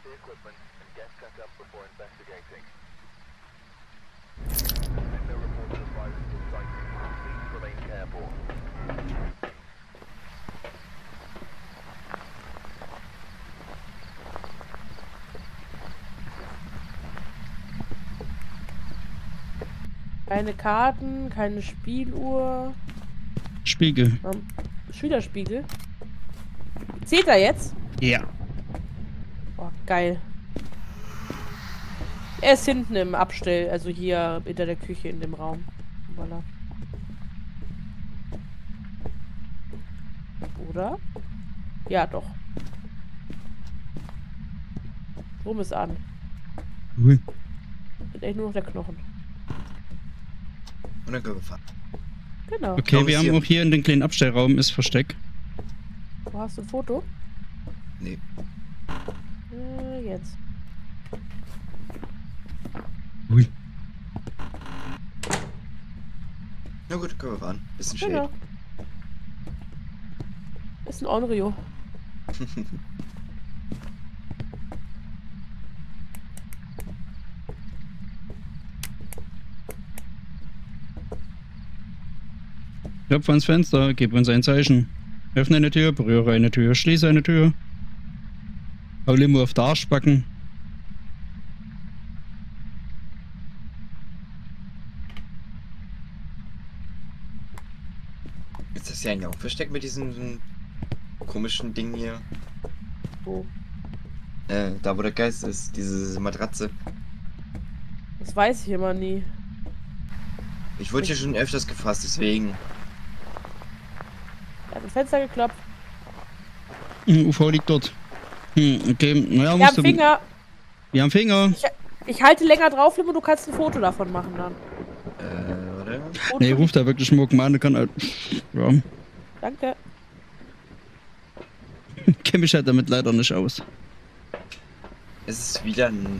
Keine Karten, keine Spieluhr. Spiegel. Schülerspiegel. Zählt er jetzt? Ja. Oh, geil. Er ist hinten im Abstell, also hier hinter der Küche in dem Raum. Voilà. Oder? Ja, doch. Strom ist an. Cool. Sind echt nur noch der Knochen. Und dann können wir fahren. Genau. Okay, wir haben auch hier in den kleinen Abstellraum ist Versteck. Wo hast du ein Foto? Nee. Jetzt. Ui. Na gut, können wir fahren. Bisschen Shade. Genau. Ist ein Onryo. Klopfe ans Fenster, gib uns ein Zeichen. Öffne eine Tür, berühre eine Tür, schließe eine Tür. Hau Limo auf den Arschbacken. Ist das ja eigentlich auch versteckt mit diesem komischen Ding hier? Wo? Da wo der Geist ist, diese Matratze. Das weiß ich immer nie. Ich wurde hier schon öfters gefasst, deswegen. Er hat das Fenster geklopft. UV liegt dort. Okay, naja, Wir haben Finger. Wir haben Finger. Ich halte länger drauf, Limo, du kannst ein Foto davon machen dann. Oder? Nee, ruft da wirklich Schmucken an, kann halt. Ja. Danke. Kenne mich halt damit leider nicht aus. Es ist wieder ein,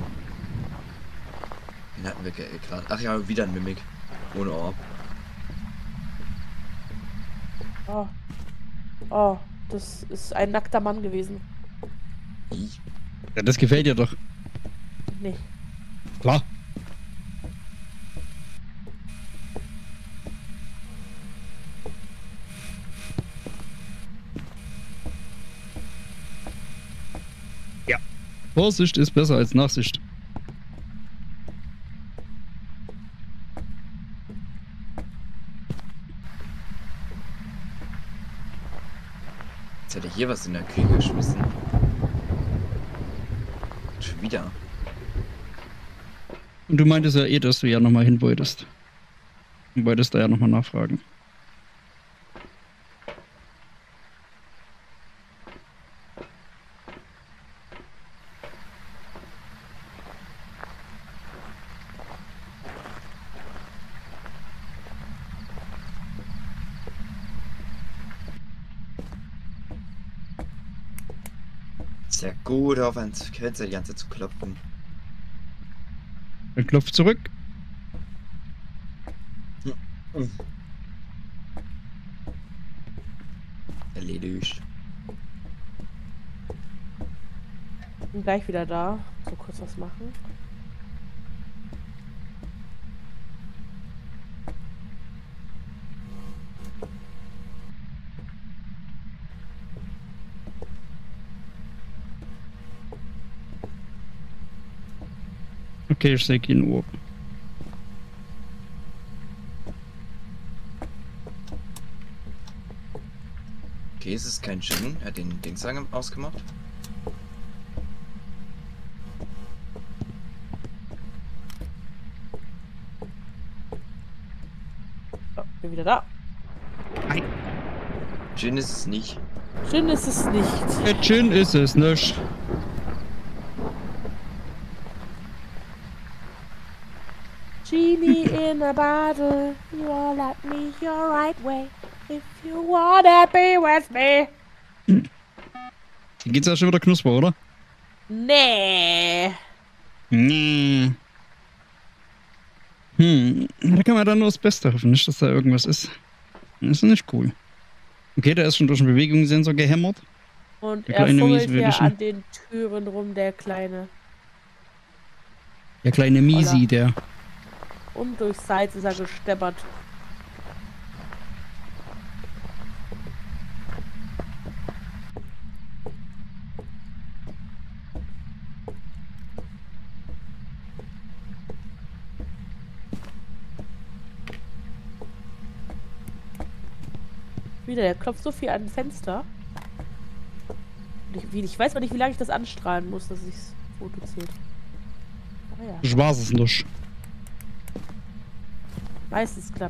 den hatten wir gerade. Ach ja, wieder ein Mimik. Ohne Ohr. Oh. Oh, das ist ein nackter Mann gewesen. Ja, das gefällt dir doch. Nee. Klar. Ja. Vorsicht ist besser als Nachsicht. Jetzt hat er hier was in der Küche geschmissen. Schon wieder. Und du meintest ja eh, dass du ja nochmal hin wolltest. Du wolltest da ja nochmal nachfragen. Sehr gut, auf ans Fenster die ganze Zeit zu klopfen. Dann klopft zurück. Erledigt. Bin gleich wieder da. So kurz was machen. Okay, ich säge ihn Uhr. Okay, es ist kein Gin. Er hat den Dings ausgemacht. So, bin wieder da. Nein. Gin ist es nicht. Schön ist es nicht. Der Gin ist es nicht. Genie in a bottle, you all let me your right way. If you wanna be with me. Hier geht's ja schon wieder knusper, oder? Nee. Nee. Da kann man dann nur das Beste hoffen, nicht, dass da irgendwas ist. Das ist nicht cool. Okay, der ist schon durch den Bewegungssensor gehämmert. Und Der er kleine fummelt hier Mieswürdige. an den Türen rum, der Kleine. Der kleine Miesi, Holla. der. Und durchs Salz ist er gesteppert. Wieder, der klopft so viel an den Fenster. Und ich weiß aber nicht, wie lange ich das anstrahlen muss, dass sich's Foto zählt. Ah ja, Ich weiß es nicht. meistens klappt.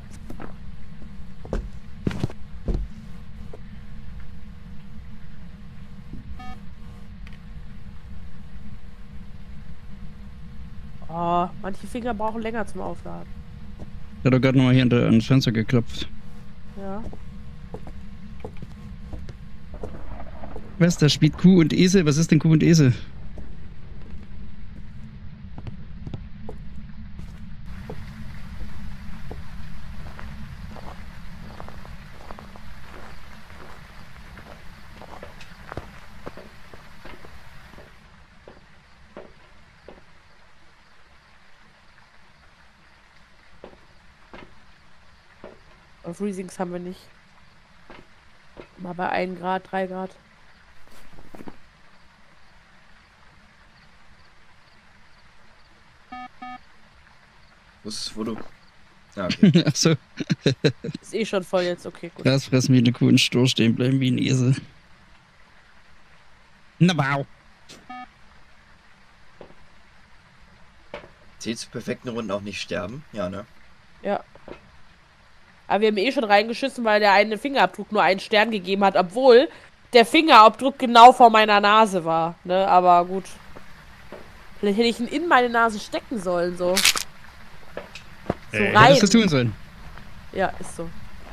Oh, manche Finger brauchen länger zum Aufladen. Der hat doch gerade nochmal hier an das Fenster geklopft. Ja. Was, da spielt Kuh und Esel? Was ist denn Kuh und Esel? Freezings haben wir nicht. Mal bei 1 Grad, 3 Grad. Wo du? Ja, okay. Achso. Ist eh schon voll jetzt, okay, gut. Das fressen wie eine Kuh und Stur stehen bleiben wie ein Esel. Na wow. Zählt zu perfekten Runden auch nicht sterben? Ja, ne? Ja. Aber wir haben eh schon reingeschissen, weil der eine Fingerabdruck nur 1 Stern gegeben hat, obwohl der Fingerabdruck genau vor meiner Nase war. Ne, aber gut. Vielleicht hätte ich ihn in meine Nase stecken sollen, so. So rein. Hättest du tun sollen. Ja, ist so.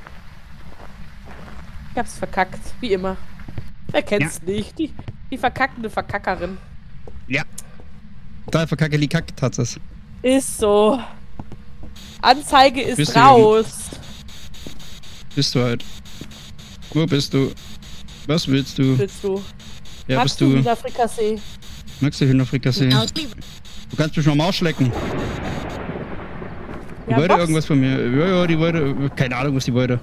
Ich hab's verkackt, wie immer. Wer kennt's nicht? Die verkackende Verkackerin. Ja. Da verkackeli kackt hat es. Ist so. Anzeige ist Bist du raus. Bist du halt. Wo bist du? Was willst du? Willst du? Ja, Magst bist du. wieder Frikassee? Magst du Hühnerfrikassee? Du kannst mich noch mal ausschlecken. Die Ja, wollte Box? irgendwas von mir. Ja, die wollte. Keine Ahnung, was die wollte.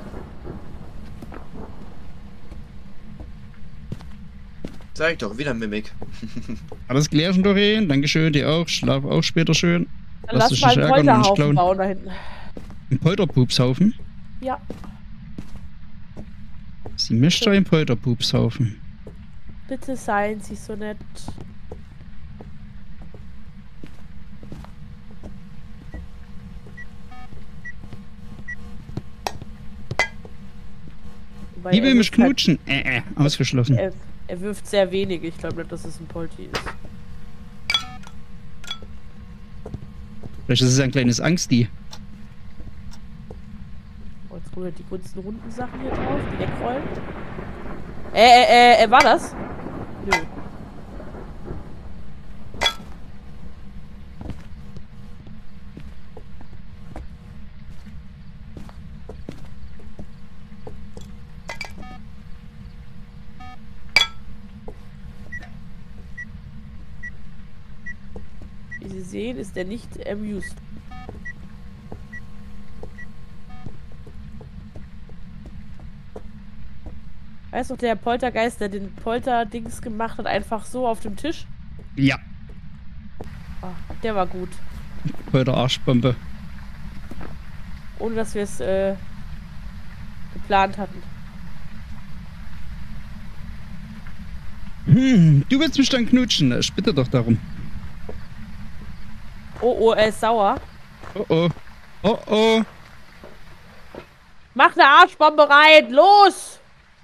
Sag ich doch, wieder Mimik. Alles klärchen, Doreen. Dankeschön, dir auch. Schlaf auch später schön. Dann Lass lass dich mal nicht einen ärgern und nicht Polterhaufen klauen. bauen da hinten. Ein Polterpupshaufen? Ja. Sie mischt ein Polterpupshaufen. Bitte seien Sie so nett. Wobei Die will er mich wirft halt- knutschen. Ausgeschlossen. Er wirft sehr wenig. Ich glaube nicht, dass es ein Polti ist. Vielleicht ist es ein kleines Angsti. Oh, jetzt holen wir die ganzen runden Sachen hier drauf. Die wegrollen. War das? Nö. Wie Sie sehen, ist er nicht amused. Weißt du, der Poltergeist, der den Polter-Dings gemacht hat, einfach so auf dem Tisch? Ja. Ah, der war gut. Polterarschbombe. Ohne dass wir es geplant hatten. Du willst mich dann knutschen. Ich bitte doch darum. Oh, er ist sauer. Oh oh. Oh oh. Mach eine Arschbombe rein! Los!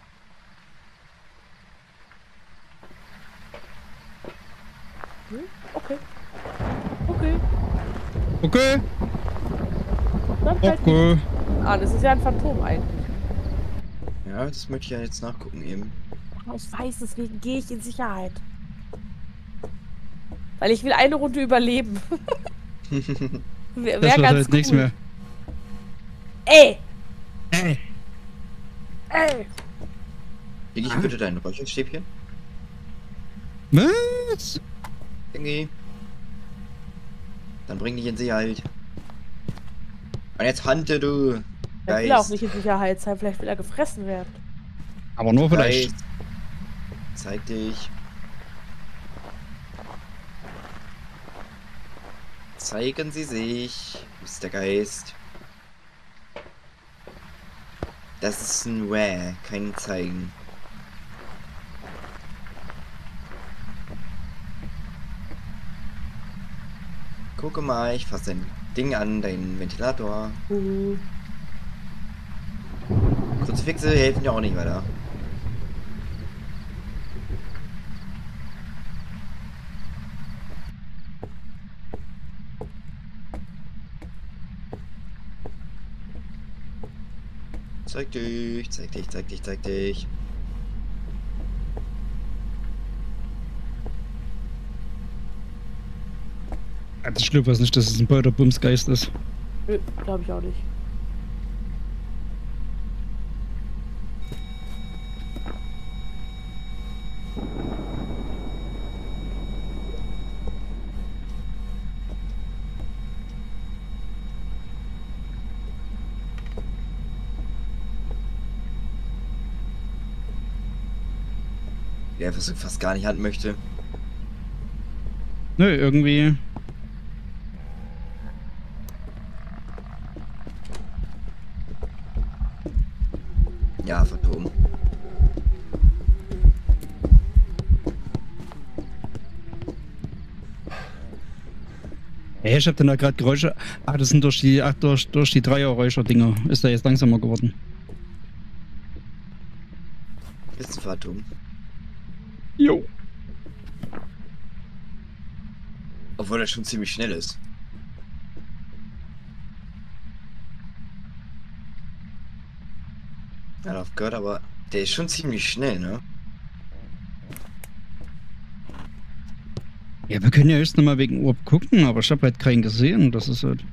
Okay. Okay. Okay. Dann halt Okay. nicht. Ah, das ist ja ein Phantom eigentlich. Ja, das möchte ich ja jetzt nachgucken eben. Ich weiß, deswegen gehe ich in Sicherheit. Weil ich will eine Runde überleben. Wär Das wird ganz halt nichts cool. mehr. Ey! Ey. Ey! Krieg ich bitte dein Räucherstäbchen? Was? Dingi. Dann bring dich in Sicherheit. Und jetzt hante du. Er will auch nicht in Sicherheit sein, vielleicht will er gefressen werden. Aber nur vielleicht. Geist. Zeig dich. Zeigen Sie sich. Wo ist der Geist? Das ist ein Wäh, kein Zeigen. Gucke mal, ich fasse dein Ding an, deinen Ventilator. Kruzifixe helfen ja auch nicht weiter. Zeig dich, zeig dich, zeig dich, zeig dich. Ich glaube nicht, dass es ein Beuterbumsgeist ist. Nö, glaube ich auch nicht. Der einfach so fast gar nicht hand möchte. Nö, irgendwie. Ja, Phantom. Hey, ich hab denn da gerade Geräusche. Ah, das sind durch die Dreierräuscher-Dinger. Ist da jetzt langsamer geworden. Ist ein Phantom. Jo. Obwohl er schon ziemlich schnell ist. Ja, auf gehört, aber der ist schon ziemlich schnell, ne? Ja, wir können ja erst nochmal wegen Urb gucken, aber ich habe halt keinen gesehen. Das ist halt.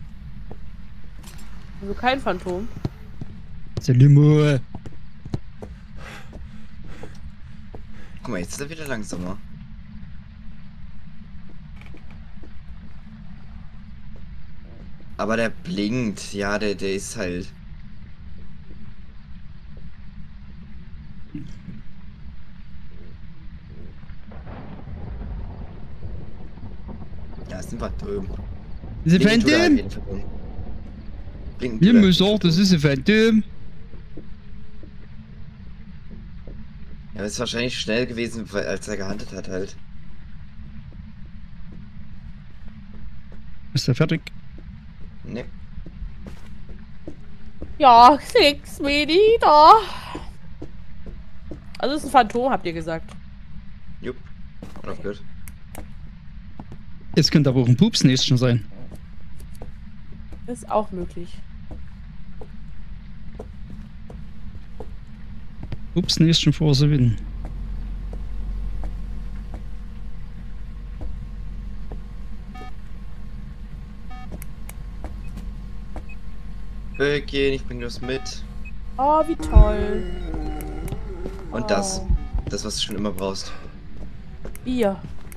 Also kein Phantom. Selimo. Guck mal, jetzt ist er wieder langsamer. Aber der blinkt, ja, der ist halt. Ja, ist ein Phantom. Das ist ein Phantom? Blinken Wie tut er. muss sagen, das ist ein Phantom. Ja, ist wahrscheinlich schnell gewesen, als er gehandelt hat halt. Ist er fertig? Ne. Ja, nix, Medi, da. Also es ist ein Phantom, habt ihr gesagt. Jupp. Und auf gut. Es könnte aber auch ein Pupsnäschen sein. Ist auch möglich. Pupsnäschen vor sie winnen. Böckchen, ich bring das mit. Oh, wie toll. Und das. Das, was du schon immer brauchst. Bier.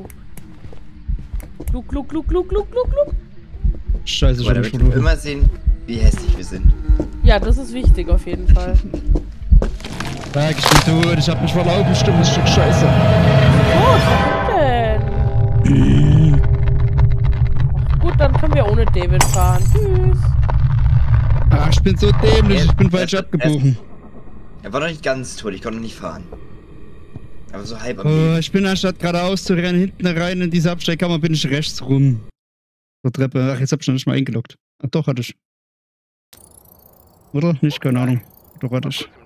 Gluck, gluck, gluck, gluck, gluck, gluck, gluck. Scheiße, Aber schon damit wir verloren. immer sehen, wie hässlich wir sind. Ja, das ist wichtig auf jeden Fall. Sag, ich bin tot, ich hab mich verlaufen, stimmt, das Stück Scheiße. Oh, was denn? Ach, gut, dann können wir ohne David fahren. Tschüss. Ach, ich bin so dämlich, ich bin falsch abgebogen. Er war noch nicht ganz tot, ich konnte noch nicht fahren. Aber so halb am Oh, Leben. ich bin anstatt geradeaus zu rennen, hinten rein in diese Abstellkammer, bin ich rechts rum. Zur Treppe. Ach, jetzt hab ich noch nicht mal eingeloggt. Ach doch, hatte ich. Oder? Nicht, keine Ahnung. Doch, hatte ich.